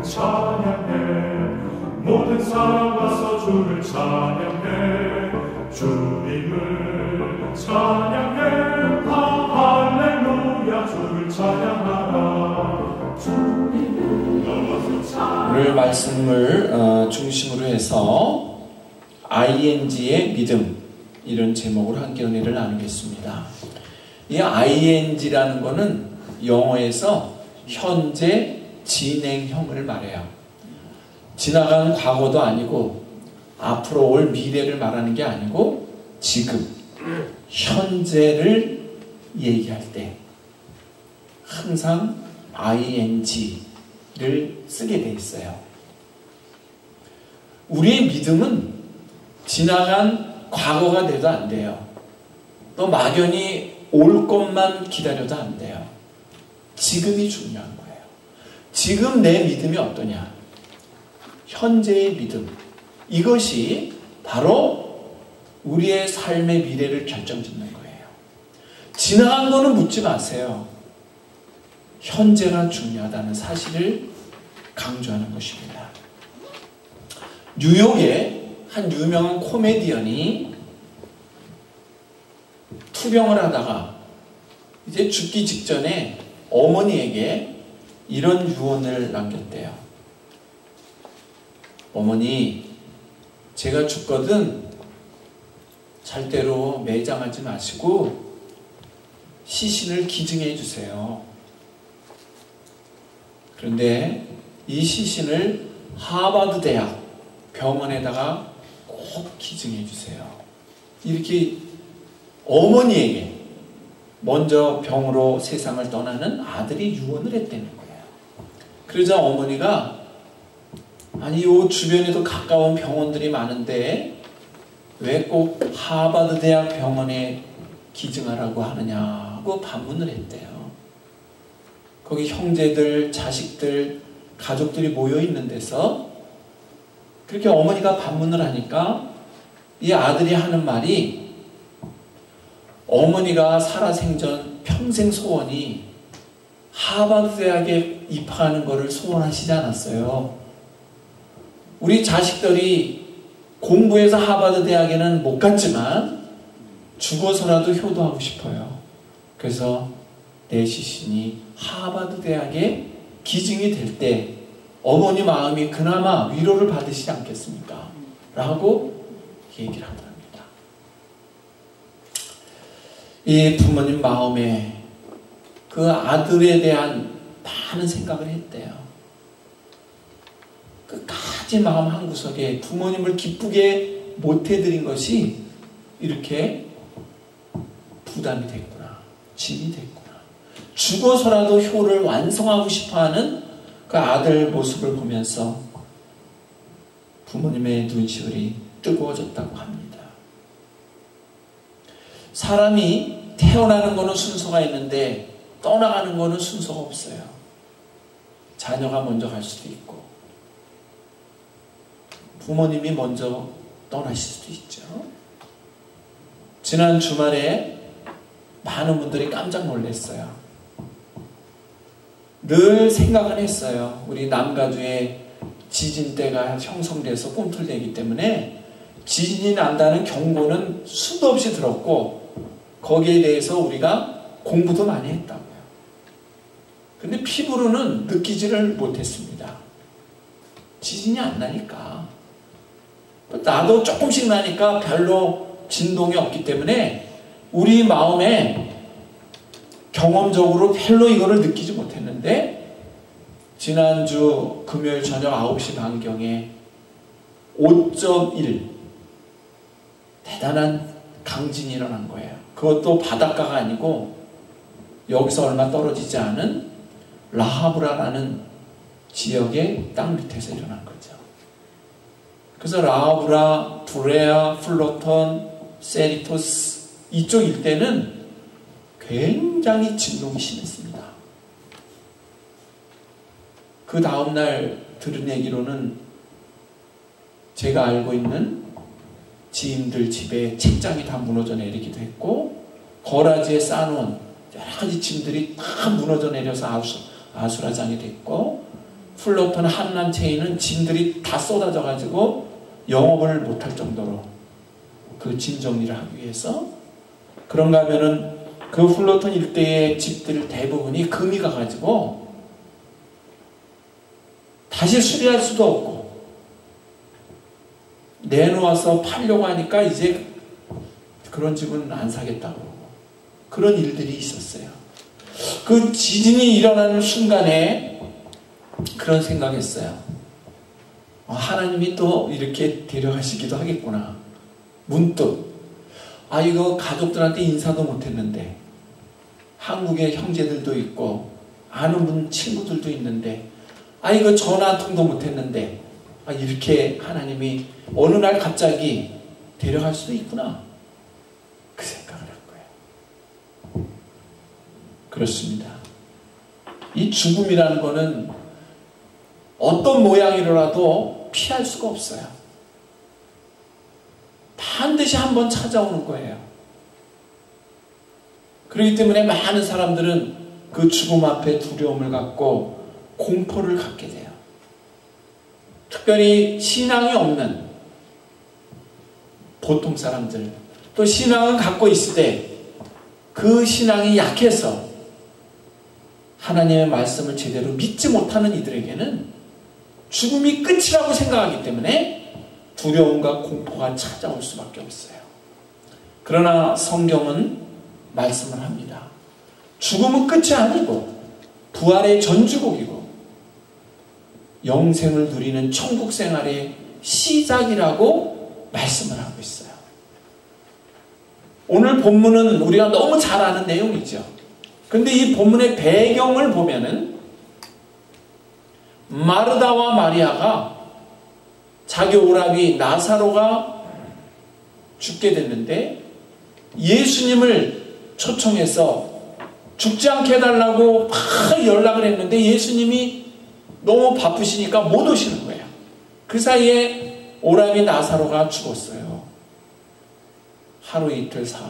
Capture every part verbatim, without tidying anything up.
찬양해. 모든 사람 와서 주를 찬양해. 주님을 찬양해. 할렐루야. 주를 찬양하라. 주님을 와서 찬양해. 오늘 말씀을 어, 중심으로 해서 아이엔지의 믿음, 이런 제목으로 함께 은혜를 나누겠습니다. 이 아이엔지라는 거는 영어에서 현재 진행형을 말해요. 지나간 과거도 아니고 앞으로 올 미래를 말하는 게 아니고 지금 현재를 얘기할 때 항상 아이엔지를 쓰게 돼 있어요. 우리의 믿음은 지나간 과거가 돼도 안 돼요. 또 막연히 올 것만 기다려도 안 돼요. 지금이 중요한 거예요. 지금 내 믿음이 어떠냐? 현재의 믿음. 이것이 바로 우리의 삶의 미래를 결정짓는 거예요. 지나간 거는 묻지 마세요. 현재가 중요하다는 사실을 강조하는 것입니다. 뉴욕에 한 유명한 코미디언이 투병을 하다가 이제 죽기 직전에 어머니에게 이런 유언을 남겼대요. 어머니, 제가 죽거든 절대로 매장하지 마시고 시신을 기증해 주세요. 그런데 이 시신을 하버드 대학 병원에다가 꼭 기증해 주세요. 이렇게 어머니에게 먼저 병으로 세상을 떠나는 아들이 유언을 했다는 거예요. 그러자 어머니가 아니 요 주변에도 가까운 병원들이 많은데 왜 꼭 하버드 대학 병원에 기증하라고 하느냐고 반문을 했대요. 거기 형제들, 자식들, 가족들이 모여 있는 데서 그렇게 어머니가 반문을 하니까 이 아들이 하는 말이 어머니가 살아생전 평생 소원이 하버드 대학에 입학하는 것을 소원하시지 않았어요. 우리 자식들이 공부해서 하버드 대학에는 못 갔지만 죽어서라도 효도하고 싶어요. 그래서 내 시신이 하버드 대학에 기증이 될 때 어머니 마음이 그나마 위로를 받으시지 않겠습니까? 라고 얘기를 하더랍니다. 이 부모님 마음에 그 아들에 대한 많은 생각을 했대요. 끝까지 마음 한구석에 부모님을 기쁘게 못해드린 것이 이렇게 부담이 됐구나, 짐이 됐구나. 죽어서라도 효를 완성하고 싶어하는 그 아들 모습을 보면서 부모님의 눈시울이 뜨거워졌다고 합니다. 사람이 태어나는 거는 순서가 있는데 떠나가는 거는 순서가 없어요. 자녀가 먼저 갈 수도 있고 부모님이 먼저 떠나실 수도 있죠. 지난 주말에 많은 분들이 깜짝 놀랐어요. 늘 생각은 했어요. 우리 남가주에 지진대가 형성돼서 꿈틀대기 때문에 지진이 난다는 경고는 수도 없이 들었고 거기에 대해서 우리가 공부도 많이 했다고요. 근데 피부로는 느끼지를 못했습니다. 지진이 안 나니까. 나도 조금씩 나니까 별로 진동이 없기 때문에 우리 마음에 경험적으로 별로 이거를 느끼지 못했는데 지난주 금요일 저녁 아홉 시 반경에 오 점 일 대단한 강진이 일어난 거예요. 그것도 바닷가가 아니고 여기서 얼마 떨어지지 않은 라하브라라는 지역의 땅 밑에서 일어난 거죠. 그래서 라하브라, 브레아, 플로톤, 세리토스 이쪽 일대는 굉장히 진동이 심했습니다. 그 다음날 들은 얘기로는 제가 알고 있는 지인들 집에 책장이 다 무너져 내리기도 했고 거라지에 쌓아놓은 여러 가지 짐들이 다 무너져 내려서 아수, 아수라장이 됐고 플로픈 한남체인은 짐들이 다 쏟아져 가지고 영업을 못할 정도로 그 짐 정리를 하기 위해서. 그런가 하면은 그 플로튼 일대의 집들 대부분이 금이 가가지고 다시 수리할 수도 없고 내놓아서 팔려고 하니까 이제 그런 집은 안 사겠다고 그러고 그런 일들이 있었어요. 그 지진이 일어나는 순간에 그런 생각했어요. 하나님이 또 이렇게 데려가시기도 하겠구나. 문득 아 이거 가족들한테 인사도 못했는데 한국에 형제들도 있고 아는 분 친구들도 있는데 아 이거 전화 한 통도 못했는데 아 이렇게 하나님이 어느 날 갑자기 데려갈 수도 있구나 그 생각을 한 거예요. 그렇습니다. 이 죽음이라는 거는 어떤 모양이라도 피할 수가 없어요. 반드시 한번 찾아오는 거예요. 그렇기 때문에 많은 사람들은 그 죽음 앞에 두려움을 갖고 공포를 갖게 돼요. 특별히 신앙이 없는 보통 사람들, 또 신앙을 갖고 있을 때 그 신앙이 약해서 하나님의 말씀을 제대로 믿지 못하는 이들에게는 죽음이 끝이라고 생각하기 때문에 두려움과 공포가 찾아올 수밖에 없어요. 그러나 성경은 말씀을 합니다. 죽음은 끝이 아니고 부활의 전주곡이고 영생을 누리는 천국 생활의 시작이라고 말씀을 하고 있어요. 오늘 본문은 우리가 너무 잘 아는 내용이죠. 그런데 이 본문의 배경을 보면은 마르다와 마리아가 자기 오라비 나사로가 죽게 됐는데 예수님을 초청해서 죽지 않게 해달라고 막 연락을 했는데 예수님이 너무 바쁘시니까 못 오시는 거예요. 그 사이에 오라비 나사로가 죽었어요. 하루 이틀 사흘.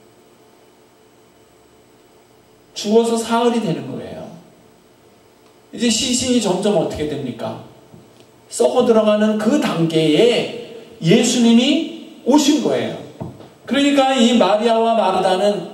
죽어서 사흘이 되는 거예요. 이제 시신이 점점 어떻게 됩니까? 썩어 들어가는 그 단계에 예수님이 오신 거예요. 그러니까 이 마리아와 마르다는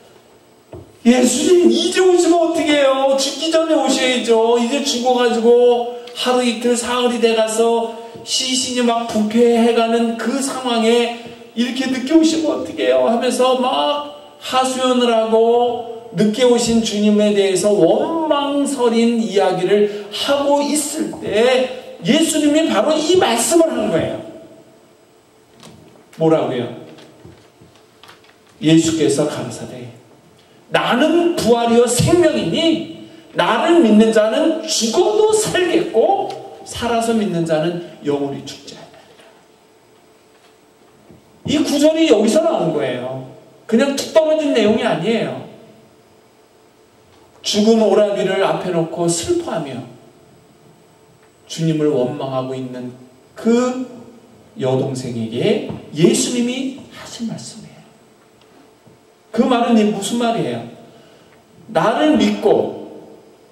예수님 이제 오시면 어떻게 해요? 죽기 전에 오셔야죠. 이제 죽어가지고 하루 이틀 사흘이 돼가서 시신이 막 부패해가는 그 상황에 이렇게 늦게 오시면 어떻게 해요? 하면서 막 하소연을 하고 늦게 오신 주님에 대해서 원망설인 이야기를 하고 있을 때 예수님이 바로 이 말씀을 한 거예요. 뭐라고요? 예수께서 가라사대 나는 부활이요 생명이니 나를 믿는 자는 죽어도 살겠고 살아서 믿는 자는 영원히 죽지 않는다. 이 구절이 여기서 나온 거예요. 그냥 툭 떨어진 내용이 아니에요. 죽은 오라비를 앞에 놓고 슬퍼하며 주님을 원망하고 있는 그 여동생에게 예수님이 하신 말씀이에요. 그 말은 무슨 말이에요? 나를 믿고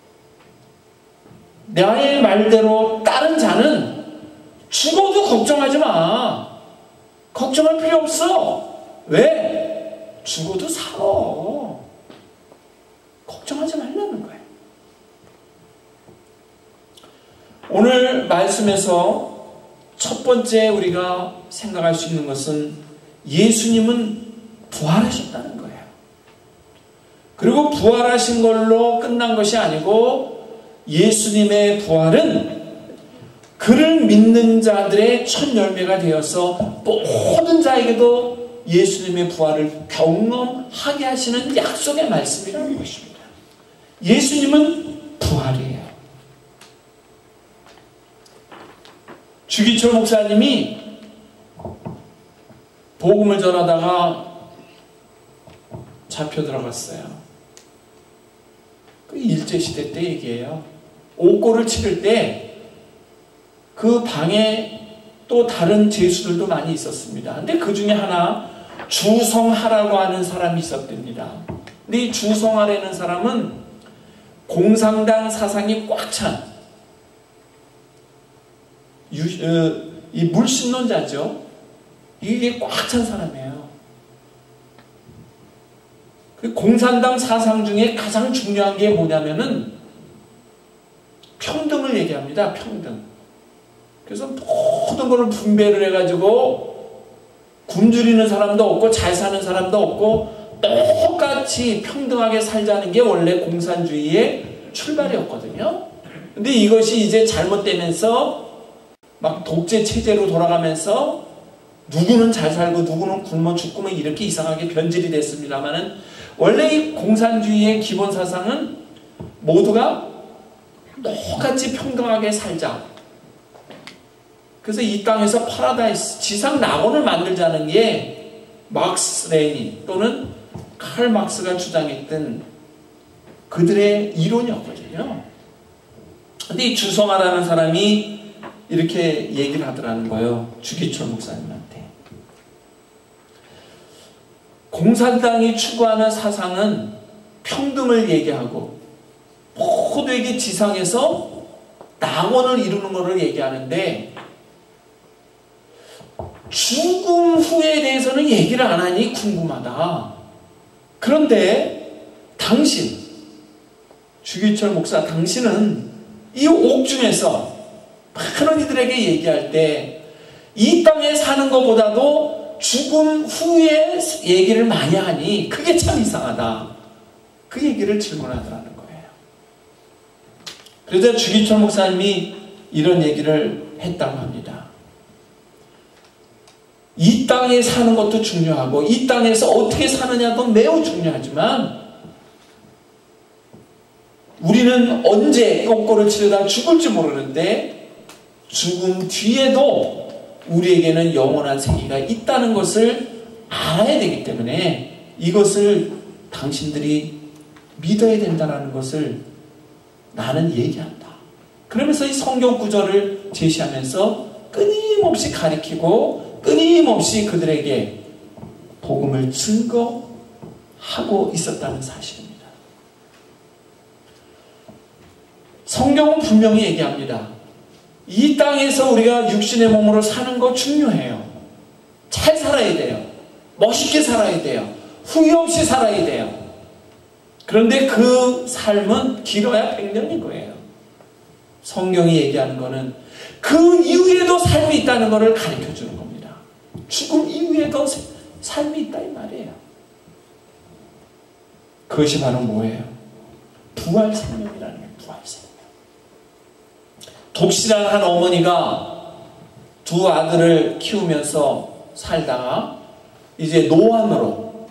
나의 말대로 따른 자는 죽어도 걱정하지 마. 걱정할 필요 없어. 왜? 죽어도 살아. 걱정하지 말라는 거예요. 오늘 말씀에서 첫 번째 우리가 생각할 수 있는 것은 예수님은 부활하셨다는 거예요. 그리고 부활하신 걸로 끝난 것이 아니고 예수님의 부활은 그를 믿는 자들의 첫 열매가 되어서 모든 자에게도 예수님의 부활을 경험하게 하시는 약속의 말씀이라는 것입니다. 예수님은 부활이에요. 주기철 목사님이 복음을 전하다가 잡혀 들어갔어요. 그 일제시대 때 얘기예요. 옥고를 치를 때 그 방에 또 다른 죄수들도 많이 있었습니다. 근데 그 중에 하나 주성하라고 하는 사람이 있었답니다. 근데 이 주성하라는 사람은 공산당 사상이 꽉 찬 유, 어, 이 물신론자죠. 이게 꽉 찬 사람이에요. 그 공산당 사상 중에 가장 중요한 게 뭐냐면은 평등을 얘기합니다. 평등. 그래서 모든 걸 분배를 해가지고 굶주리는 사람도 없고 잘 사는 사람도 없고 똑같이 평등하게 살자는 게 원래 공산주의의 출발이었거든요. 근데 이것이 이제 잘못되면서 막 독재 체제로 돌아가면서 누구는 잘 살고 누구는 굶어 죽고 뭐 이렇게 이상하게 변질이 됐습니다만은 원래 이 공산주의의 기본 사상은 모두가 똑같이 평등하게 살자. 그래서 이 땅에서 파라다이스, 지상 낙원을 만들자는 게 막스 레닌 또는 칼 막스가 주장했던 그들의 이론이었거든요. 근데 이 주성아라는 사람이 이렇게 얘기를 하더라는 거예요. 주기철 목사님한테. 공산당이 추구하는 사상은 평등을 얘기하고 모두에게 지상에서 낙원을 이루는 것을 얘기하는데 죽음 후에 대해서는 얘기를 안 하니 궁금하다. 그런데 당신, 주기철 목사, 당신은 이 옥중에서 많은 이들에게 얘기할 때 이 땅에 사는 것보다도 죽음 후에 얘기를 많이 하니 그게 참 이상하다. 그 얘기를 질문하더라는 거예요. 그래서 주기철 목사님이 이런 얘기를 했다고 합니다. 이 땅에 사는 것도 중요하고 이 땅에서 어떻게 사느냐도 매우 중요하지만 우리는 언제 옥고를 치르다 죽을지 모르는데 죽음 뒤에도 우리에게는 영원한 세계가 있다는 것을 알아야 되기 때문에 이것을 당신들이 믿어야 된다는 것을 나는 얘기한다. 그러면서 이 성경 구절을 제시하면서 끊임없이 가리키고 끊임없이 그들에게 복음을 증거하고 있었다는 사실입니다. 성경은 분명히 얘기합니다. 이 땅에서 우리가 육신의 몸으로 사는 거 중요해요. 잘 살아야 돼요. 멋있게 살아야 돼요. 후회 없이 살아야 돼요. 그런데 그 삶은 길어야 백 년인 거예요. 성경이 얘기하는 거는 그 이후에도 삶이 있다는 것을 가르쳐 주는 겁니다. 죽음 이후에도 삶이 있다 이 말이에요. 그것이 바로 뭐예요? 부활 생명이라는 거예요. 부활 생명. 독실한 한 어머니가 두 아들을 키우면서 살다가 이제 노안으로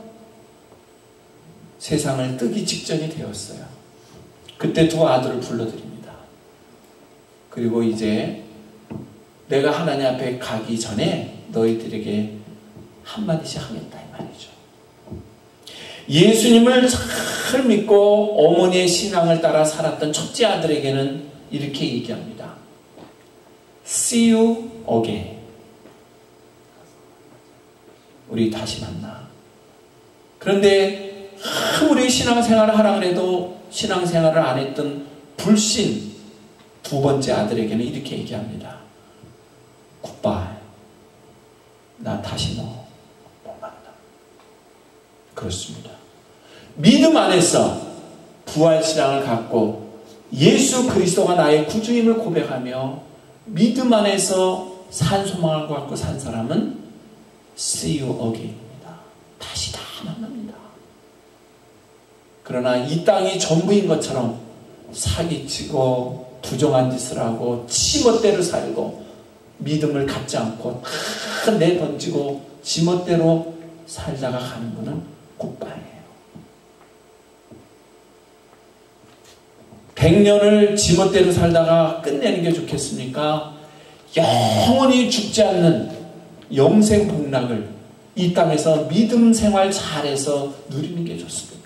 세상을 뜨기 직전이 되었어요. 그때 두 아들을 불러드립니다. 그리고 이제 내가 하나님 앞에 가기 전에 너희들에게 한마디씩 하겠다 이 말이죠. 예수님을 잘 믿고 어머니의 신앙을 따라 살았던 첫째 아들에게는 이렇게 얘기합니다. See you again. 우리 다시 만나. 그런데 아무리 신앙생활을 하라 그래도 신앙생활을 안 했던 불신 두 번째 아들에게는 이렇게 얘기합니다. 굿바이. 나 다시 너 못 만나. 그렇습니다. 믿음 안에서 부활신앙을 갖고 예수 그리스도가 나의 구주임을 고백하며 믿음 안에서 산 소망을 갖고 산 사람은 See you again입니다. 다시 다 만납니다. 그러나 이 땅이 전부인 것처럼 사기치고 부정한 짓을 하고 지멋대로 살고 믿음을 갖지 않고 다 내던지고 지멋대로 살다가 가는 것은 굿바이예요. 백 년을 지멋대로 살다가 끝내는 게 좋겠습니까? 영원히 죽지 않는 영생 복락을 이 땅에서 믿음 생활 잘해서 누리는 게 좋습니까?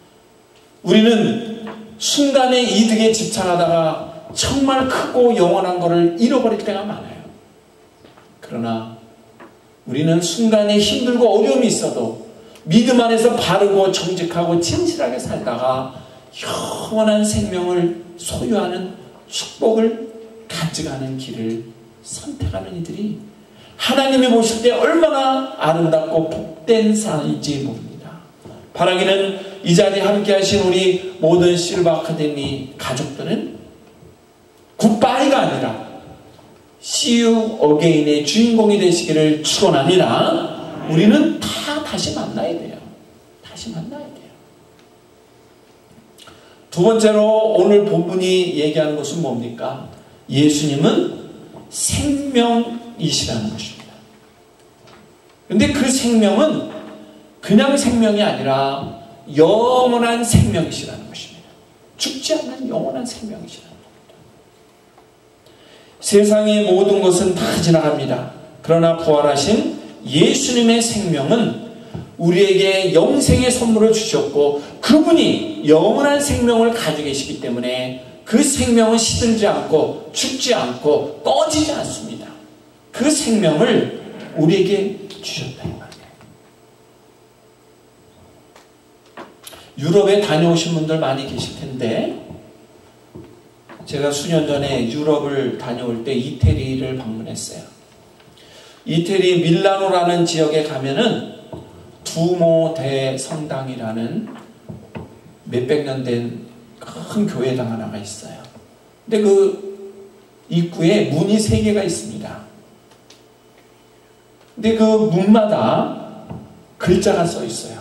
우리는 순간의 이득에 집착하다가 정말 크고 영원한 것을 잃어버릴 때가 많아요. 그러나 우리는 순간에 힘들고 어려움이 있어도 믿음 안에서 바르고 정직하고 진실하게 살다가 영원한 생명을 소유하는 축복을 가져가는 길을 선택하는 이들이 하나님이 보실 때 얼마나 아름답고 복된 사람인지 모릅니다. 바라기는 이 자리에 함께 하신 우리 모든 실버 아카데미 가족들은 굿바이가 아니라 See you again의 주인공이 되시기를 축원합니다. 우리는 다 다시 만나야 돼요. 다시 만나야 돼요. 두 번째로 오늘 본문이 얘기하는 것은 뭡니까? 예수님은 생명이시라는 것입니다. 그런데 그 생명은 그냥 생명이 아니라 영원한 생명이시라는 것입니다. 죽지 않는 영원한 생명이시라는 겁니다. 세상의 모든 것은 다 지나갑니다. 그러나 부활하신 예수님의 생명은 우리에게 영생의 선물을 주셨고 그분이 영원한 생명을 가지고 계시기 때문에 그 생명은 시들지 않고 죽지 않고 꺼지지 않습니다. 그 생명을 우리에게 주셨다 이 말이에요. 유럽에 다녀오신 분들 많이 계실 텐데 제가 수년 전에 유럽을 다녀올 때 이태리를 방문했어요. 이태리 밀라노라는 지역에 가면은 두모 대성당이라는 몇백 년 된 큰 교회당 하나가 있어요. 근데 그 입구에 문이 세 개가 있습니다. 근데 그 문마다 글자가 써 있어요.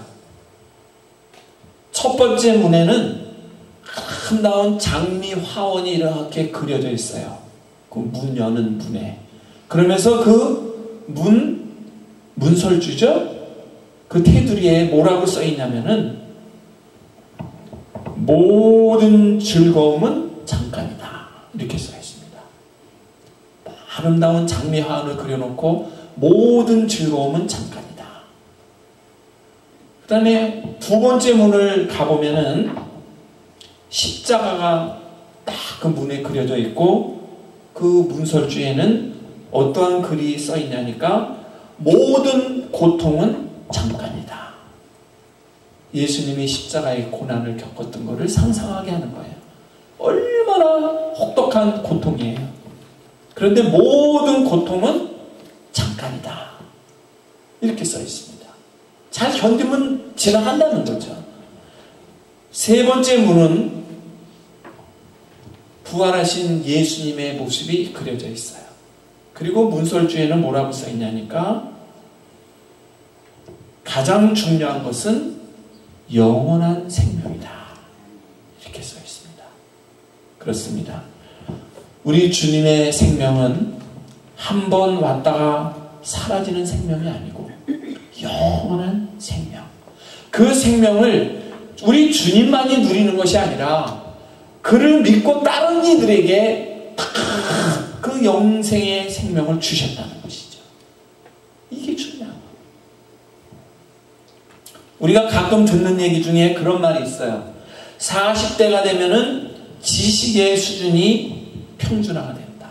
첫 번째 문에는 아름다운 장미 화원이 이렇게 그려져 있어요. 그 문 여는 문에. 그러면서 그 문, 문설주죠? 그 테두리에 뭐라고 써 있냐면은 모든 즐거움은 잠깐이다. 이렇게 써 있습니다. 아름다운 장미 화원을 그려놓고 모든 즐거움은 잠깐이다. 그 다음에 두 번째 문을 가보면은 십자가가 딱 그 문에 그려져 있고 그 문설주에는 어떠한 글이 써 있냐니까 모든 고통은 잠깐이다. 예수님이 십자가의 고난을 겪었던 것을 상상하게 하는 거예요. 얼마나 혹독한 고통이에요. 그런데 모든 고통은 잠깐이다. 이렇게 써 있습니다. 잘 견디면 지나간다는 거죠. 세 번째 문은 부활하신 예수님의 모습이 그려져 있어요. 그리고 문설주에는 뭐라고 써 있냐니까 가장 중요한 것은 영원한 생명이다. 이렇게 써 있습니다. 그렇습니다. 우리 주님의 생명은 한 번 왔다가 사라지는 생명이 아니고 영원한 생명. 그 생명을 우리 주님만이 누리는 것이 아니라 그를 믿고 다른 이들에게 그 영생의 생명을 주셨다는 것이죠. 이게 중요한 거예요. 우리가 가끔 듣는 얘기 중에 그런 말이 있어요. 사십 대가 되면은 지식의 수준이 평준화가 된다.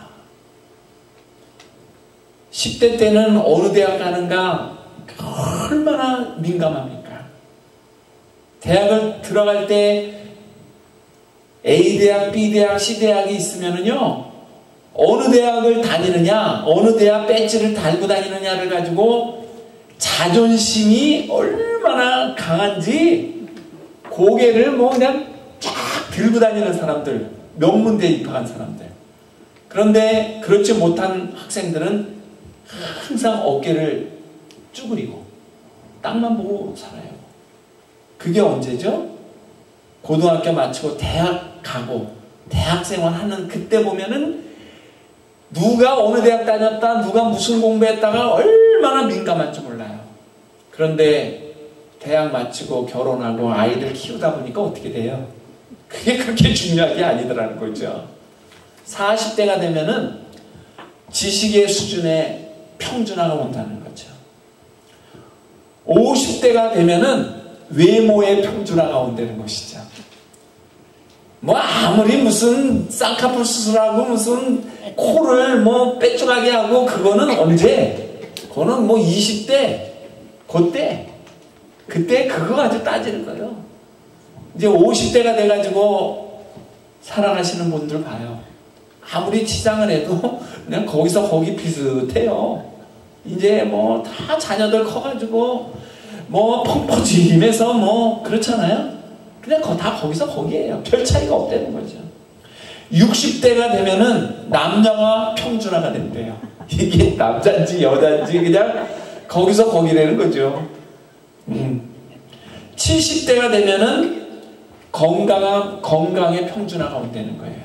십 대 때는 어느 대학 가는가 얼마나 민감합니까? 대학을 들어갈 때 A 대학, B 대학, C 대학이 있으면은요, 어느 대학을 다니느냐, 어느 대학 배지를 달고 다니느냐를 가지고 자존심이 얼마나 강한지 고개를 뭐 그냥 쫙 들고 다니는 사람들, 명문대에 입학한 사람들. 그런데 그렇지 못한 학생들은 항상 어깨를 쭈그리고 땅만 보고 살아요. 그게 언제죠? 고등학교 마치고 대학 가고 대학생활 하는 그때 보면은 누가 어느 대학 다녔다, 누가 무슨 공부했다가 얼마나 민감한지 몰라요. 그런데 대학 마치고 결혼하고 아이들 키우다 보니까 어떻게 돼요? 그게 그렇게 중요한 게 아니더라는 거죠. 사십 대가 되면은 지식의 수준에 평준화가 온다는 거죠. 오십 대가 되면은 외모의 평준화가 온다는 것이죠. 뭐 아무리 무슨 쌍꺼풀 수술하고 무슨 코를 뭐 빼쪽하게 하고 그거는 언제? 그거는 뭐 이십 대 그때 그때 그거 가지고 따지는 거예요. 이제 오십 대가 돼가지고 살아가시는 분들 봐요. 아무리 치장을 해도 그냥 거기서 거기 비슷해요. 이제 뭐 다 자녀들 커가지고 뭐 펑퍼짐해서 뭐 그렇잖아요. 그냥 다 거기서 거기에요. 별 차이가 없다는 거죠. 육십 대가 되면은 남녀가 평준화가 된대요. 이게 남자인지 여자인지 그냥 거기서 거기라는 거죠. 음. 칠십 대가 되면은 건강한, 건강의 평준화가 온다는 거예요.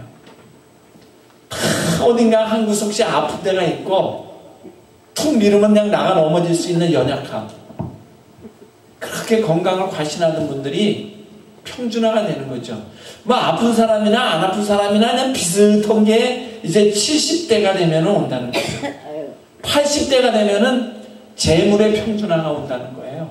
어딘가 한 구석씩 아픈 데가 있고 툭 밀으면 그냥 나가 넘어질 수 있는 연약함. 그렇게 건강을 과신하는 분들이 평준화가 되는 거죠. 뭐 아픈 사람이나 안 아픈 사람이나 그냥 비슷한 게 이제 칠십 대가 되면 온다는 거예요. 팔십 대가 되면은 재물의 평준화가 온다는 거예요.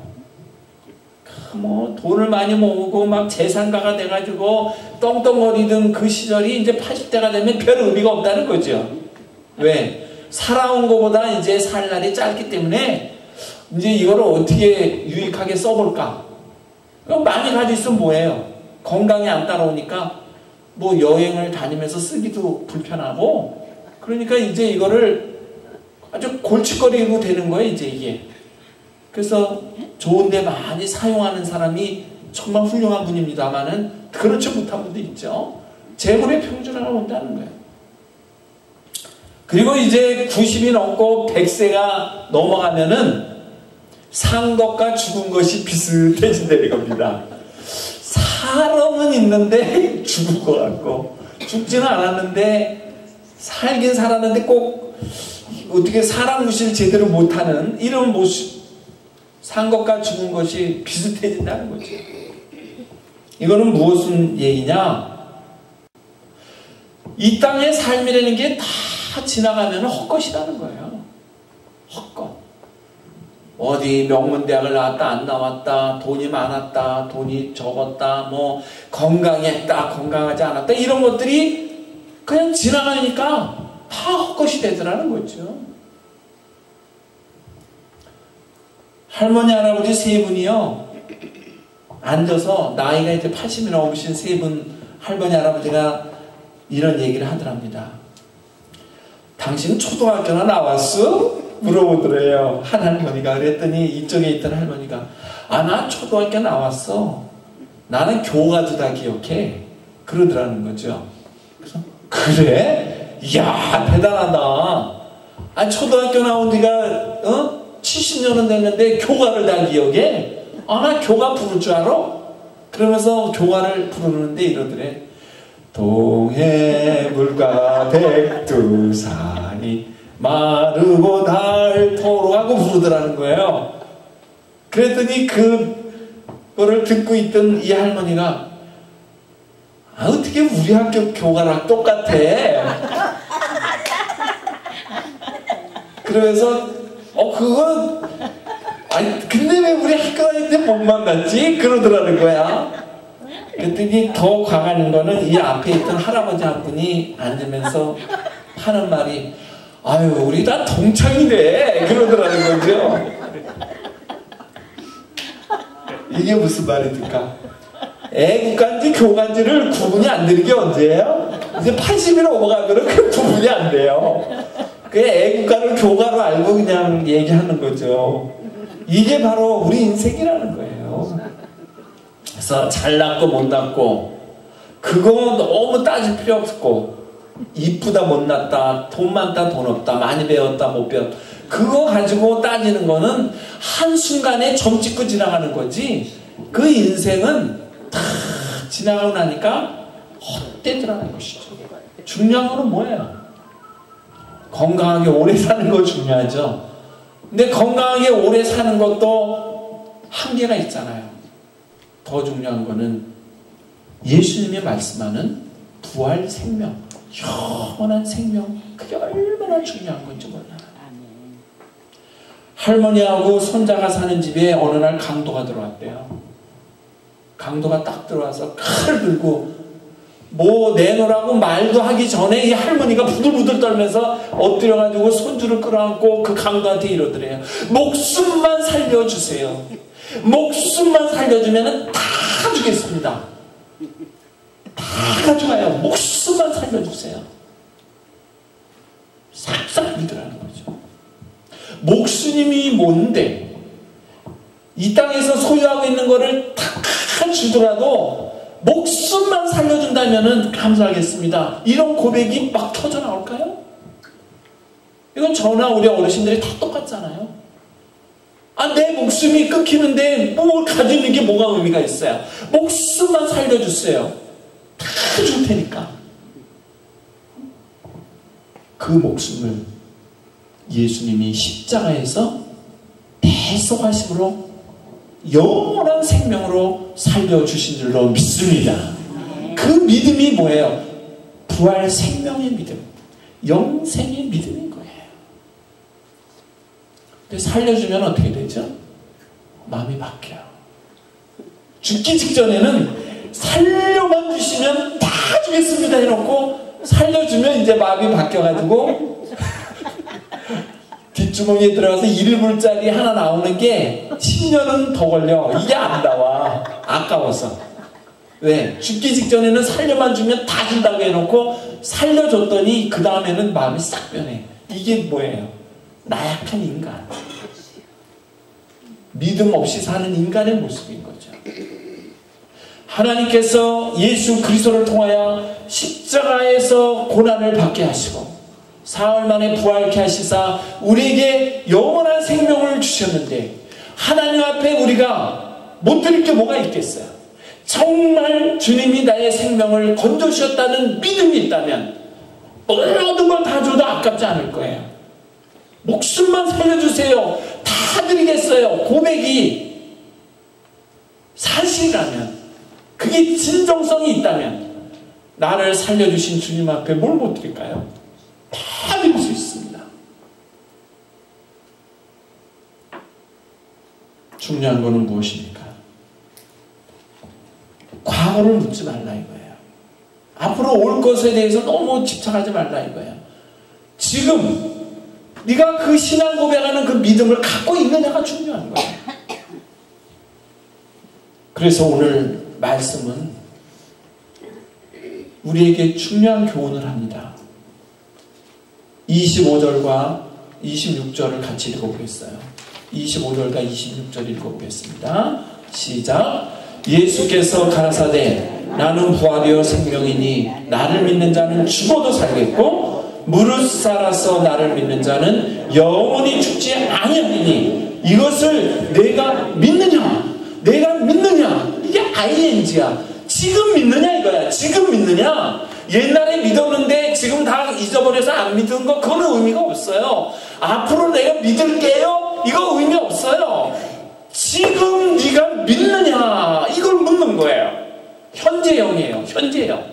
뭐 돈을 많이 모으고 막 재산가가 돼가지고 떵떵거리던 그 시절이 이제 팔십 대가 되면 별 의미가 없다는 거죠. 왜? 살아온 것보다 이제 살 날이 짧기 때문에 이제 이거를 어떻게 유익하게 써볼까? 많이 가지고 있으면 뭐예요? 건강이 안 따라오니까 뭐 여행을 다니면서 쓰기도 불편하고 그러니까 이제 이거를 아주 골칫거리로 되는 거예요, 이제 이게. 그래서 좋은데 많이 사용하는 사람이 정말 훌륭한 분입니다만은 그렇지 못한 분도 있죠. 재물의 평준화가 온다는 거예요. 그리고 이제 구십이 넘고 백 세가 넘어가면은 산 것과 죽은 것이 비슷해진다는 겁니다. 사람은 있는데 죽은 것 같고 죽지는 않았는데 살긴 살았는데 꼭 어떻게 사람 무시를 제대로 못하는 이런 모습, 산 것과 죽은 것이 비슷해진다는 거죠. 이거는 무슨 얘기냐? 이 땅의 삶이라는 게 다 지나가면 헛것이라는 거예요. 헛것. 어디 명문대학을 나왔다 안 나왔다, 돈이 많았다 돈이 적었다, 뭐 건강했다 건강하지 않았다, 이런 것들이 그냥 지나가니까 다 헛것이 되더라는 거죠. 할머니 할아버지 세 분이요 앉아서 나이가 이제 팔십이 넘으신 세 분 할머니 할아버지가 이런 얘기를 하더랍니다. 당신 초등학교나 나왔어? 물어보더래요. 한 할머니가. 그랬더니 이쪽에 있던 할머니가 아, 난 초등학교 나왔어. 나는 교과도 다 기억해. 그러더라는 거죠. 그래서 그래? 이야 대단하다. 아, 초등학교 나온 지가 어? 칠십 년은 됐는데 교과를 다 기억해? 아, 나 교과 부를 줄 알아? 그러면서 교과를 부르는데 이러더래. 동해물과 백두산이 마르고 닳도록 하고 부르더라는 거예요. 그랬더니 그거를 듣고 있던 이 할머니가 아, 어떻게 우리 학교 교과랑 똑같아? 그러면서 어 그거 아니 근데 왜 우리 학교 다닐 때 못 만났지? 그러더라는 거야. 그랬더니 더 강한 거는 이 앞에 있던 할아버지 한 분이 앉으면서 하는 말이 아유 우리 다 동창이네 그러더라는 거죠. 이게 무슨 말입니까? 애국간지 교간지를 구분이 안 되는 게 언제예요? 이제 팔십이 넘어가면 그 구분이 안 돼요. 그 애국가를 교가로 알고 그냥 얘기하는 거죠. 이게 바로 우리 인생이라는 거예요. 그래서 잘났고 못났고 그거 너무 따질 필요 없고 이쁘다 못났다 돈 많다 돈 없다 많이 배웠다 못 배웠다 그거 가지고 따지는 거는 한순간에 점 찍고 지나가는 거지 그 인생은 다 지나가고 나니까 헛되더라는 것이죠. 중요한 거는 뭐예요? 건강하게 오래 사는 거 중요하죠. 근데 건강하게 오래 사는 것도 한계가 있잖아요. 더 중요한 거는 예수님이 말씀하는 부활 생명, 영원한 생명, 그게 얼마나 중요한 건지 몰라요. 할머니하고 손자가 사는 집에 어느 날 강도가 들어왔대요. 강도가 딱 들어와서 칼을 들고 뭐 내놓으라고 말도 하기 전에 이 할머니가 부들부들 떨면서 엎드려가지고 손주를 끌어안고 그 강도한테 이러더래요. 목숨만 살려주세요. 목숨만 살려주면 다 주겠습니다. 다 가져가요. 목숨만 살려주세요. 싹싹 믿으라는 거죠. 목수님이 뭔데 이 땅에서 소유하고 있는 거를 다 주더라도 목숨만 살려준다면 감사하겠습니다. 이런 고백이 막 터져 나올까요? 이건 저나 우리 어르신들이 다 똑같잖아요. 아, 내 목숨이 끊기는데 뭘 가지는 게 뭐가 의미가 있어요? 목숨만 살려주세요. 다 줄 테니까. 그 목숨을 예수님이 십자가에서 대속하심으로 영원한 생명으로 살려주신 줄로 믿습니다. 그 믿음이 뭐예요? 부활 생명의 믿음, 영생의 믿음인 거예요. 근데 살려주면 어떻게 되죠? 마음이 바뀌어요. 죽기 직전에는 살려만 주시면 다 주겠습니다 해놓고 살려주면 이제 마음이 바뀌어가지고 뒷주머니에 들어가서 일 불짜리 하나 나오는 게 십 년은 더 걸려. 이게 안 나와. 아까워서. 왜? 죽기 직전에는 살려만 주면 다 준다고 해놓고 살려줬더니 그 다음에는 마음이 싹 변해. 이게 뭐예요? 나약한 인간. 믿음 없이 사는 인간의 모습인 거죠. 하나님께서 예수 그리스도를 통하여 십자가에서 고난을 받게 하시고 사흘 만에 부활케 하시사 우리에게 영원한 생명을 주셨는데 하나님 앞에 우리가 못 드릴 게 뭐가 있겠어요? 정말 주님이 나의 생명을 건져주셨다는 믿음이 있다면 모든 걸 다 줘도 아깝지 않을 거예요. 목숨만 살려주세요. 다 드리겠어요. 고백이 사실이라면, 그게 진정성이 있다면 나를 살려주신 주님 앞에 뭘 못 드릴까요? 다 드릴 수 있습니다. 중요한 거는 무엇입니까? 과거를 묻지 말라 이거예요. 앞으로 올 것에 대해서 너무 집착하지 말라 이거예요. 지금 네가 그 신앙 고백하는 그 믿음을 갖고 있느냐가 중요한 거예요. 그래서 오늘 말씀은 우리에게 중요한 교훈을 합니다. 이십오 절과 이십육 절을 같이 읽어보겠어요. 이십오 절과 이십육 절 읽어보겠습니다. 시작. 예수께서 가라사대 나는 부활이요 생명이니 나를 믿는 자는 죽어도 살겠고 무릇 살아서 나를 믿는 자는 영원히 죽지 아니하리니 이것을 내가 믿느냐? 내가 믿느냐? 이게 아이엔지야. 지금 믿느냐 이거야. 지금 믿느냐? 옛날에 믿었는데 지금 다 잊어버려서 안 믿은 거 그거는 의미가 없어요. 앞으로 내가 믿을게요? 이거 의미 없어요. 지금 네가 믿느냐? 이걸 묻는 거예요. 현재형이에요. 현재형.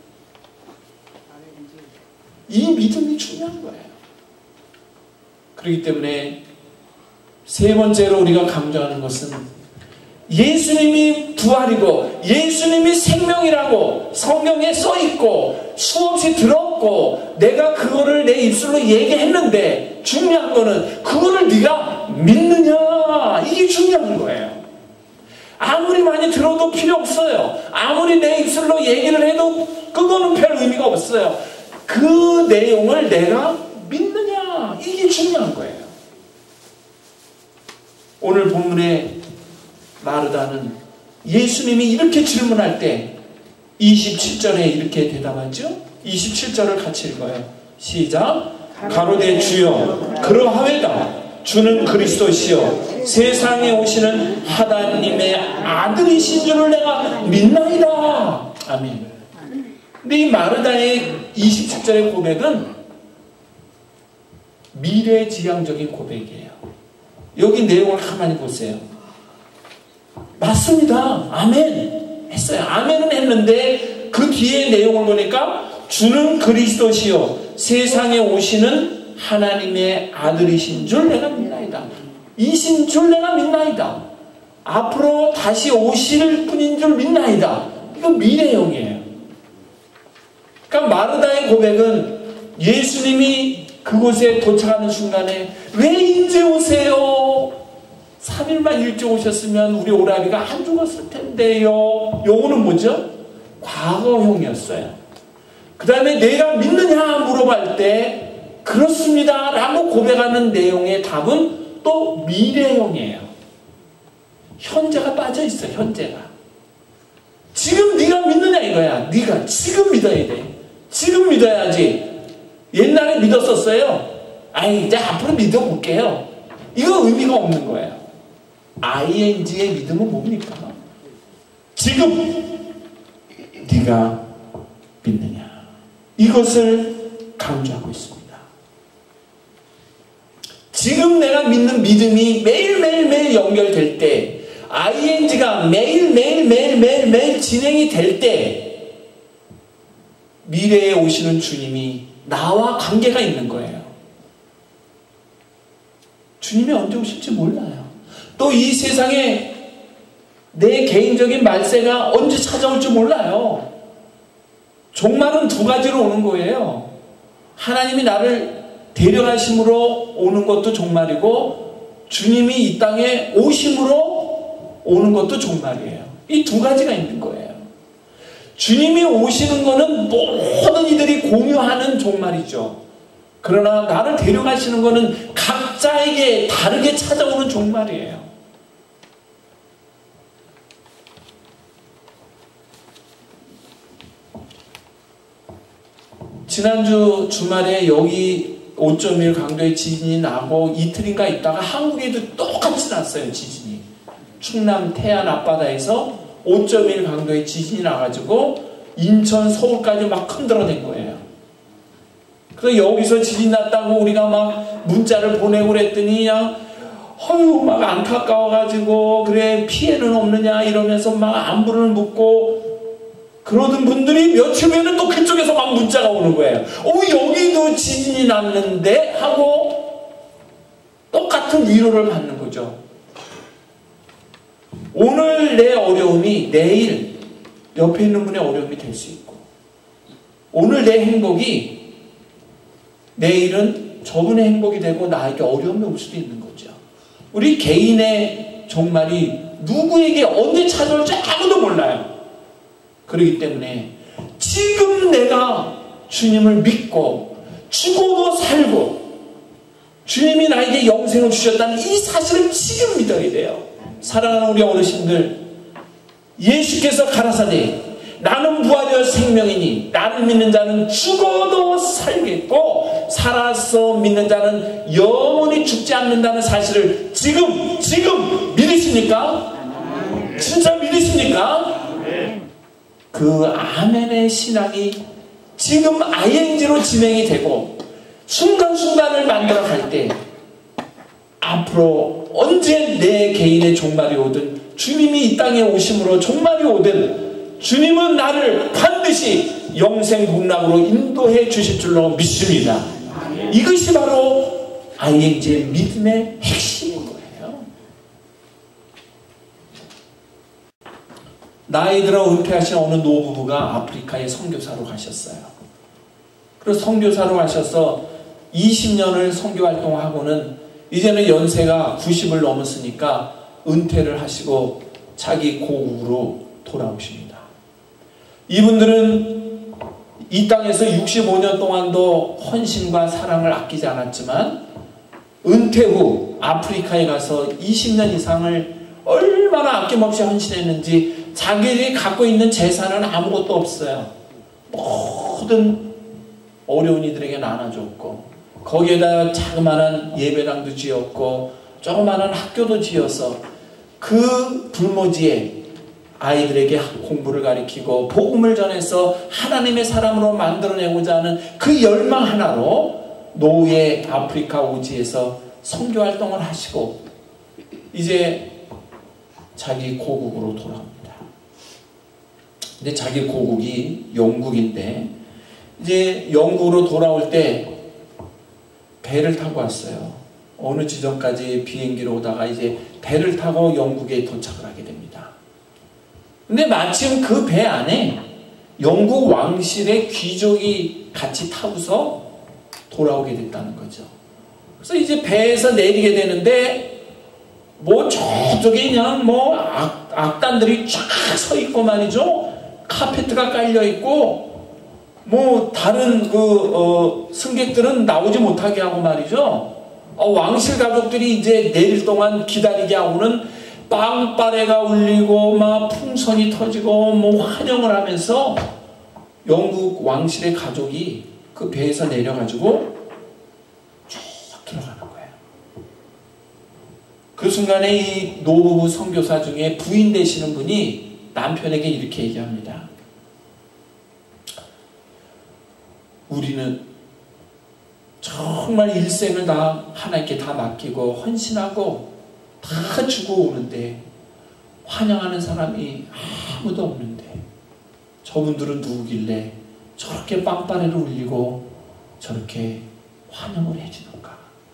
이 믿음이 중요한 거예요. 그렇기 때문에 세 번째로 우리가 강조하는 것은 예수님이 부활이고 예수님이 생명이라고 성경에 써있고 수없이 들었고 내가 그거를 내 입술로 얘기했는데 중요한 거는 그거를 네가 믿느냐, 이게 중요한 거예요. 아무리 많이 들어도 필요 없어요. 아무리 내 입술로 얘기를 해도 그거는 별 의미가 없어요. 그 내용을 내가 믿느냐, 이게 중요한 거예요. 오늘 본문에 마르다는 예수님이 이렇게 질문할 때 이십칠 절에 이렇게 대답하죠. 이십칠 절을 같이 읽어요. 시작. 가로되 주여 그러하외다. 주는 그리스도시요 세상에 오시는 하나님의 아들이신 줄을 내가 믿나이다. 아멘. 근데 이 마르다의 이십칠 절의 고백은 미래지향적인 고백이에요. 여기 내용을 가만히 보세요. 맞습니다. 아멘 했어요. 아멘은 했는데 그 뒤에 내용을 보니까 주는 그리스도시요 세상에 오시는 하나님의 아들이신 줄 내가 믿나이다. 이신 줄 내가 믿나이다. 앞으로 다시 오실 분인 줄 믿나이다. 이거 미래형이에요. 그러니까 마르다의 고백은 예수님이 그곳에 도착하는 순간에 왜 이제 오세요? 삼 일만 일찍 오셨으면 우리 오라비가 안 죽었을 텐데요. 요거는 뭐죠? 과거형이었어요. 그 다음에 내가 믿느냐 물어볼 때 그렇습니다 라고 고백하는 내용의 답은 또 미래형이에요. 현재가 빠져 있어. 현재가. 지금 네가 믿느냐 이거야. 네가 지금 믿어야 돼. 지금 믿어야지. 옛날에 믿었었어요. 아니 이제 앞으로 믿어볼게요. 이거 의미가 없는 거예요. 아이엔지의 믿음은 뭡니까? 지금 네가 믿느냐. 이것을 강조하고 있습니다. 지금 내가 믿는 믿음이 매일매일매일 연결될 때, 아이엔지가 매일매일매일매일매일 진행이 될 때, 미래에 오시는 주님이 나와 관계가 있는 거예요. 주님이 언제 오실지 몰라요. 또 이 세상에 내 개인적인 말세가 언제 찾아올지 몰라요. 종말은 두 가지로 오는 거예요. 하나님이 나를 데려가심으로 오는 것도 종말이고, 주님이 이 땅에 오심으로 오는 것도 종말이에요. 이 두 가지가 있는 거예요. 주님이 오시는 거는 모든 이들이 공유하는 종말이죠. 그러나 나를 데려가시는 거는 각자에게 다르게 찾아오는 종말이에요. 지난주 주말에 여기 오 점 일 강도의 지진이 나고 이틀인가 있다가 한국에도 똑같이 났어요. 지진이. 충남 태안 앞바다에서 오 점 일 강도의 지진이 나가지고 인천 서울까지 막 흔들어댄 거예요. 그래서 여기서 지진 났다고 우리가 막 문자를 보내고 그랬더니 그냥 어휴 막 안타까워가지고 그래 피해는 없느냐 이러면서 막 안부를 묻고 그러던 분들이 며칠 후에는 또 그쪽에서 막 문자가 오는 거예요. 어 여기도 지진이 났는데 하고 똑같은 위로를 받는 거죠. 오늘 내 어려움이 내일 옆에 있는 분의 어려움이 될 수 있고, 오늘 내 행복이 내일은 저분의 행복이 되고 나에게 어려움이 올 수도 있는 거죠. 우리 개인의 종말이 누구에게 언제 찾아올지 아무도 몰라요. 그렇기 때문에 지금 내가 주님을 믿고 죽어도 살고 주님이 나에게 영생을 주셨다는 이 사실을 지금 믿어야 돼요. 사랑하는 우리 어르신들, 예수께서 가라사대 나는 부활이요 생명이니 나를 믿는 자는 죽어도 살겠고 살아서 믿는 자는 영원히 죽지 않는다는 사실을 지금 지금 믿으십니까? 진짜 믿으십니까? 그 아멘의 신앙이 지금 아이엔지로 진행이 되고 순간순간을 만들어 갈 때 앞으로 언제 내 개인의 종말이 오든 주님이 이 땅에 오심으로 종말이 오든 주님은 나를 반드시 영생 복락으로 인도해 주실 줄로 믿습니다. 이것이 바로 아이엔지의 믿음의 핵심인 거예요. 나이 들어 은퇴하신 어느 노부부가 아프리카에 선교사로 가셨어요. 그래서 선교사로 가셔서 이십 년을 선교활동하고는 이제는 연세가 구십을 넘었으니까 은퇴를 하시고 자기 고국으로 돌아오십니다. 이분들은 이 땅에서 육십오 년 동안도 헌신과 사랑을 아끼지 않았지만 은퇴 후 아프리카에 가서 이십 년 이상을 얼마나 아낌없이 헌신했는지 자기들이 갖고 있는 재산은 아무것도 없어요. 모든 어려운 이들에게 나눠줬고 거기에다 자그마한 예배당도 지었고 조그마한 학교도 지어서 그 불모지에 아이들에게 공부를 가르치고 복음을 전해서 하나님의 사람으로 만들어내고자 하는 그 열망 하나로 노후의 아프리카 오지에서 선교활동을 하시고 이제 자기 고국으로 돌아옵니다. 근데 자기 고국이 영국인데 이제 영국으로 돌아올 때 배를 타고 왔어요. 어느 지점까지 비행기로 오다가 이제 배를 타고 영국에 도착을 하게 됩니다. 근데 마침 그 배 안에 영국 왕실의 귀족이 같이 타고서 돌아오게 됐다는 거죠. 그래서 이제 배에서 내리게 되는데 뭐 저쪽에 그냥 뭐 악, 악단들이 쫙 서 있고 말이죠. 카페트가 깔려 있고 뭐 다른 그 어, 승객들은 나오지 못하게 하고 말이죠. 어, 왕실 가족들이 이제 내릴 동안 기다리게 하고는 빵빠레가 울리고 막 풍선이 터지고 뭐 환영을 하면서 영국 왕실의 가족이 그 배에서 내려가지고 쭉 들어가는 거예요. 그 순간에 이 노부부 선교사 중에 부인 되시는 분이 남편에게 이렇게 얘기합니다. 우리는 정말 일생을 다 하나님께 다 맡기고 헌신하고 다 주고 오는데 환영하는 사람이 아무도 없는데 저분들은 누구길래 저렇게 빵빠레를 울리고 저렇게 환영을 해주는가.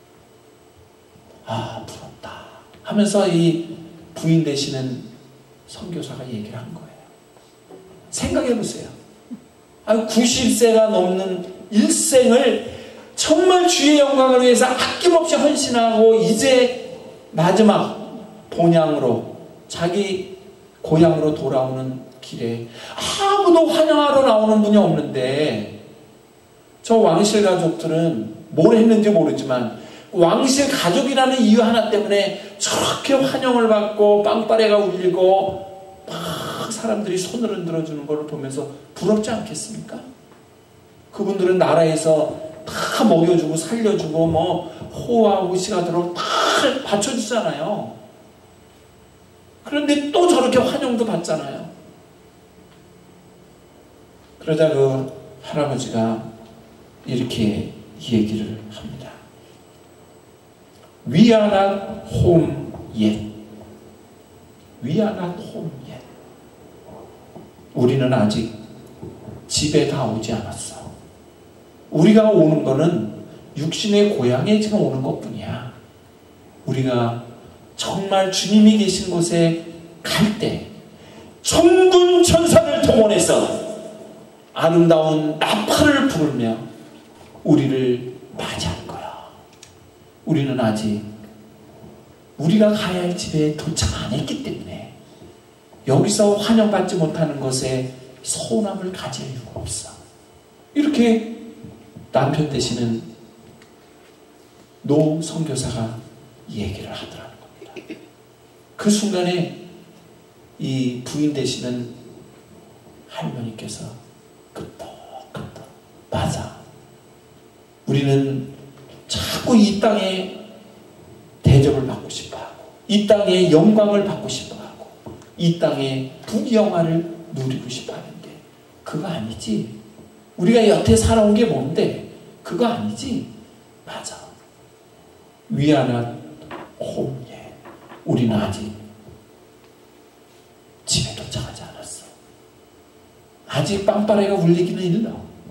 아, 부럽다 하면서 이 부인 되시는 선교사가 얘기를 한 거예요. 생각해 보세요. 구십 세가 넘는 일생을 정말 주의 영광을 위해서 아낌없이 헌신하고 이제 마지막 본향으로 자기 고향으로 돌아오는 길에 아무도 환영하러 나오는 분이 없는데 저 왕실 가족들은 뭘 했는지 모르지만 왕실 가족이라는 이유 하나 때문에 저렇게 환영을 받고 빵빠레가 울리고 막 사람들이 손을 흔들어주는 걸 보면서 부럽지 않겠습니까? 그분들은 나라에서 다 먹여주고 살려주고 뭐 호와 우시가 들어 다 받쳐주잖아요. 그런데 또 저렇게 환영도 받잖아요. 그러자 그 할아버지가 이렇게 얘기를 합니다. We are not home yet. We are not home yet. 우리는 아직 집에 다 오지 않았어. 우리가 오는 거는 육신의 고향에 지금 오는 것뿐이야. 우리가 정말 주님이 계신 곳에 갈 때 천군 천사를 동원해서 아름다운 나팔을 부르며 우리를 맞이할 거야. 우리는 아직 우리가 가야 할 집에 도착 안 했기 때문에 여기서 환영받지 못하는 것에 서운함을 가질 이유가 없어. 이렇게 남편 되시는 노 선교사가 얘기를 하더라는 겁니다. 그 순간에 이 부인 되시는 할머니께서 끄떡끄떡 맞아. 우리는 자꾸 이 땅에 대접을 받고 싶어하고 이 땅에 영광을 받고 싶어하고 이 땅에 부귀영화를 누리고 싶어하는데 그거 아니지. 우리가 여태 살아온 게 뭔데 그거 아니지. 맞아. We are not home yet. 우리는 아직 집에 도착하지 않았어. 아직 빵빠레가 울리기는 일러.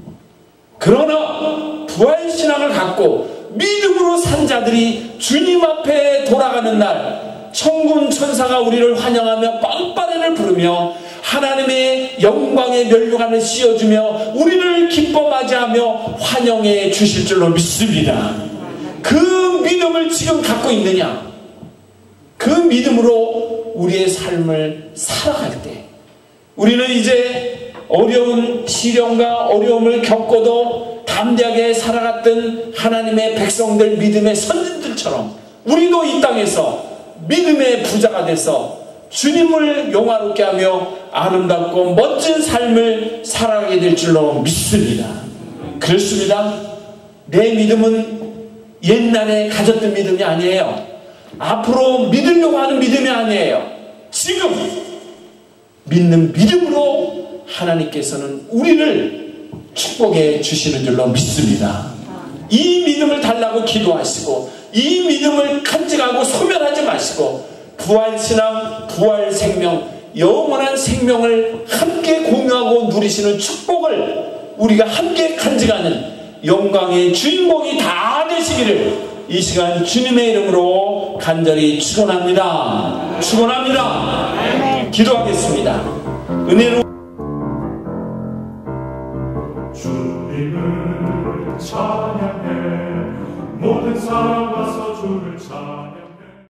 그러나 부활신앙을 갖고 믿음으로 산 자들이 주님 앞에 돌아가는 날 천군 천사가 우리를 환영하며 빵빠레를 부르며 하나님의 영광의 면류관을 씌워주며 우리를 기뻐 맞이하며 환영해 주실 줄로 믿습니다. 그 믿음을 지금 갖고 있느냐? 그 믿음으로 우리의 삶을 살아갈 때 우리는 이제 어려운 시련과 어려움을 겪고도 담대하게 살아갔던 하나님의 백성들, 믿음의 선진들처럼 우리도 이 땅에서 믿음의 부자가 돼서 주님을 영화롭게 하며 아름답고 멋진 삶을 살아가게 될 줄로 믿습니다. 그렇습니다. 내 믿음은 옛날에 가졌던 믿음이 아니에요. 앞으로 믿으려고 하는 믿음이 아니에요. 지금 믿는 믿음으로 하나님께서는 우리를 축복해 주시는 줄로 믿습니다. 이 믿음을 달라고 기도하시고 이 믿음을 간직하고 소멸하지 마시고 부활신앙, 부활생명, 영원한 생명을 함께 공유하고 누리시는 축복을 우리가 함께 간직하는 영광의 주인공이 다 되시기를 이 시간 주님의 이름으로 간절히 축원합니다. 축원합니다. 기도하겠습니다. 은혜로